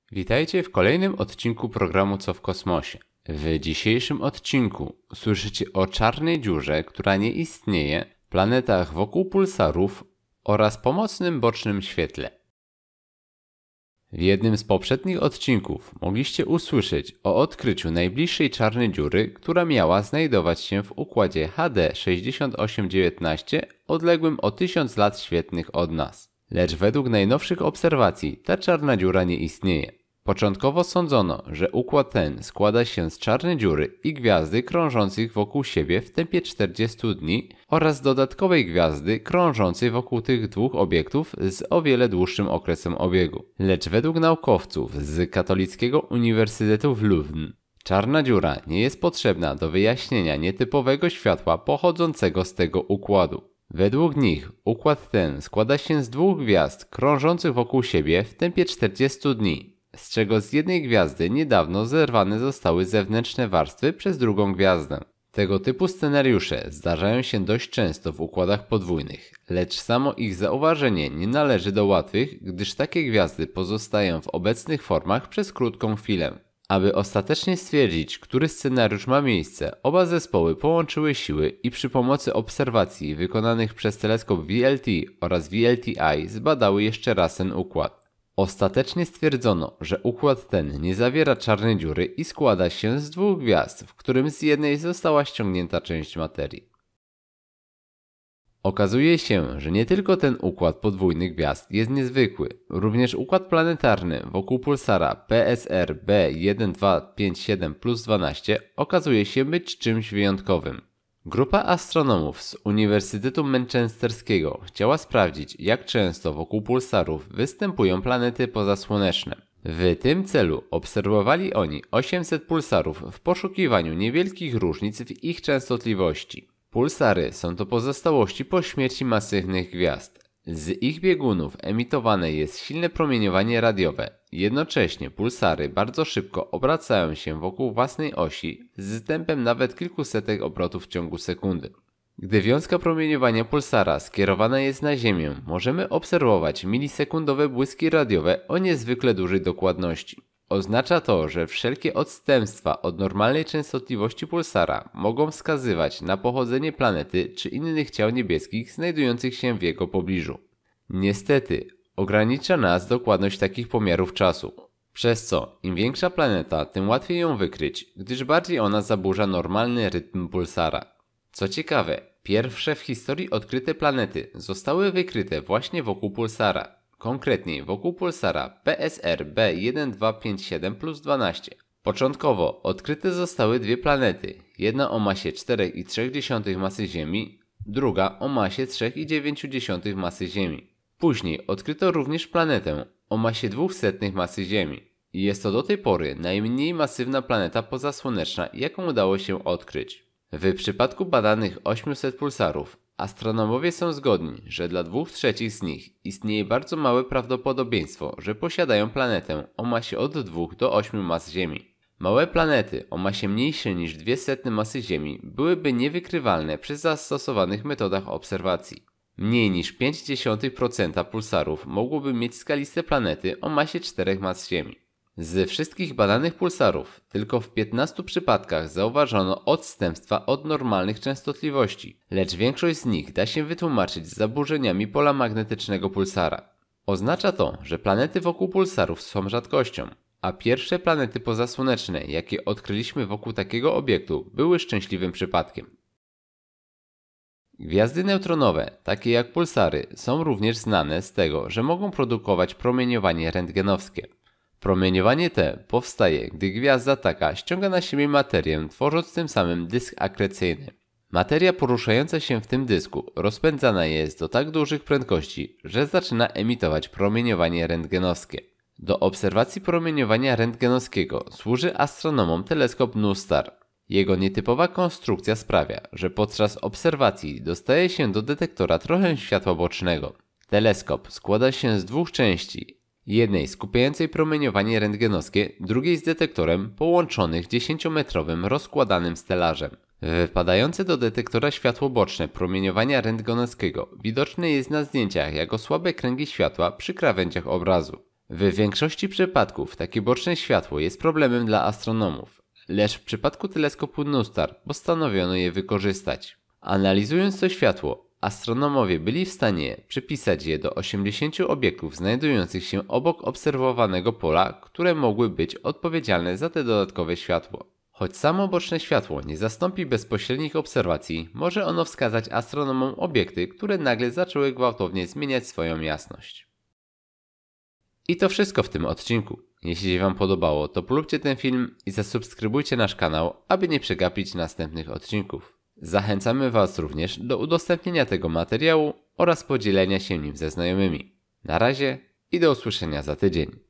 Witajcie w kolejnym odcinku programu Co w kosmosie. W dzisiejszym odcinku usłyszycie o czarnej dziurze, która nie istnieje, planetach wokół pulsarów oraz pomocnym bocznym świetle. W jednym z poprzednich odcinków mogliście usłyszeć o odkryciu najbliższej czarnej dziury, która miała znajdować się w układzie HD 6819, odległym o 1000 lat świetlnych od nas. Lecz według najnowszych obserwacji ta czarna dziura nie istnieje. Początkowo sądzono, że układ ten składa się z czarnej dziury i gwiazdy krążących wokół siebie w tempie 40 dni oraz dodatkowej gwiazdy krążącej wokół tych dwóch obiektów z o wiele dłuższym okresem obiegu. Lecz według naukowców z Katolickiego Uniwersytetu w Leuven czarna dziura nie jest potrzebna do wyjaśnienia nietypowego światła pochodzącego z tego układu. Według nich układ ten składa się z dwóch gwiazd krążących wokół siebie w tempie 40 dni, z czego z jednej gwiazdy niedawno zerwane zostały zewnętrzne warstwy przez drugą gwiazdę. Tego typu scenariusze zdarzają się dość często w układach podwójnych, lecz samo ich zauważenie nie należy do łatwych, gdyż takie gwiazdy pozostają w obecnych formach przez krótką chwilę. Aby ostatecznie stwierdzić, który scenariusz ma miejsce, oba zespoły połączyły siły i przy pomocy obserwacji wykonanych przez teleskop VLT oraz VLTI zbadały jeszcze raz ten układ. Ostatecznie stwierdzono, że układ ten nie zawiera czarnej dziury i składa się z dwóch gwiazd, w którym z jednej została ściągnięta część materii. Okazuje się, że nie tylko ten układ podwójnych gwiazd jest niezwykły, również układ planetarny wokół pulsara PSR B1257+12 okazuje się być czymś wyjątkowym. Grupa astronomów z Uniwersytetu Manchesterskiego chciała sprawdzić, jak często wokół pulsarów występują planety pozasłoneczne. W tym celu obserwowali oni 800 pulsarów w poszukiwaniu niewielkich różnic w ich częstotliwości. Pulsary są to pozostałości po śmierci masywnych gwiazd. Z ich biegunów emitowane jest silne promieniowanie radiowe. Jednocześnie pulsary bardzo szybko obracają się wokół własnej osi z tempem nawet kilkusetek obrotów w ciągu sekundy. Gdy wiązka promieniowania pulsara skierowana jest na Ziemię, możemy obserwować milisekundowe błyski radiowe o niezwykle dużej dokładności. Oznacza to, że wszelkie odstępstwa od normalnej częstotliwości pulsara mogą wskazywać na pochodzenie planety czy innych ciał niebieskich znajdujących się w jego pobliżu. Niestety, ogranicza nas dokładność takich pomiarów czasu, przez co im większa planeta, tym łatwiej ją wykryć, gdyż bardziej ona zaburza normalny rytm pulsara. Co ciekawe, pierwsze w historii odkryte planety zostały wykryte właśnie wokół pulsara. Konkretniej wokół pulsara PSR B1257+12. Początkowo odkryte zostały dwie planety, jedna o masie 4,3 masy Ziemi, druga o masie 3,9 masy Ziemi. Później odkryto również planetę o masie 200 masy Ziemi. I jest to do tej pory najmniej masywna planeta pozasłoneczna, jaką udało się odkryć. W przypadku badanych 800 pulsarów astronomowie są zgodni, że dla 2/3 z nich istnieje bardzo małe prawdopodobieństwo, że posiadają planetę o masie od 2 do 8 mas Ziemi. Małe planety o masie mniejszej niż 200 masy Ziemi byłyby niewykrywalne przy zastosowanych metodach obserwacji. Mniej niż 0,5% pulsarów mogłoby mieć skaliste planety o masie 4 mas Ziemi. Z wszystkich badanych pulsarów tylko w 15 przypadkach zauważono odstępstwa od normalnych częstotliwości, lecz większość z nich da się wytłumaczyć z zaburzeniami pola magnetycznego pulsara. Oznacza to, że planety wokół pulsarów są rzadkością, a pierwsze planety pozasłoneczne, jakie odkryliśmy wokół takiego obiektu, były szczęśliwym przypadkiem. Gwiazdy neutronowe, takie jak pulsary, są również znane z tego, że mogą produkować promieniowanie rentgenowskie. Promieniowanie te powstaje, gdy gwiazda taka ściąga na siebie materię, tworząc tym samym dysk akrecyjny. Materia poruszająca się w tym dysku rozpędzana jest do tak dużych prędkości, że zaczyna emitować promieniowanie rentgenowskie. Do obserwacji promieniowania rentgenowskiego służy astronomom teleskop NuSTAR. Jego nietypowa konstrukcja sprawia, że podczas obserwacji dostaje się do detektora trochę światła bocznego. Teleskop składa się z dwóch części. Jednej skupiającej promieniowanie rentgenowskie, drugiej z detektorem połączonych 10-metrowym rozkładanym stelażem. Wypadające do detektora światło boczne promieniowania rentgenowskiego widoczne jest na zdjęciach jako słabe kręgi światła przy krawędziach obrazu. W większości przypadków takie boczne światło jest problemem dla astronomów, lecz w przypadku teleskopu NuSTAR postanowiono je wykorzystać. Analizując to światło, astronomowie byli w stanie przypisać je do 80 obiektów znajdujących się obok obserwowanego pola, które mogły być odpowiedzialne za te dodatkowe światło. Choć samo boczne światło nie zastąpi bezpośrednich obserwacji, może ono wskazać astronomom obiekty, które nagle zaczęły gwałtownie zmieniać swoją jasność. I to wszystko w tym odcinku. Jeśli Wam podobało, to polubcie ten film i zasubskrybujcie nasz kanał, aby nie przegapić następnych odcinków. Zachęcamy Was również do udostępnienia tego materiału oraz podzielenia się nim ze znajomymi. Na razie i do usłyszenia za tydzień.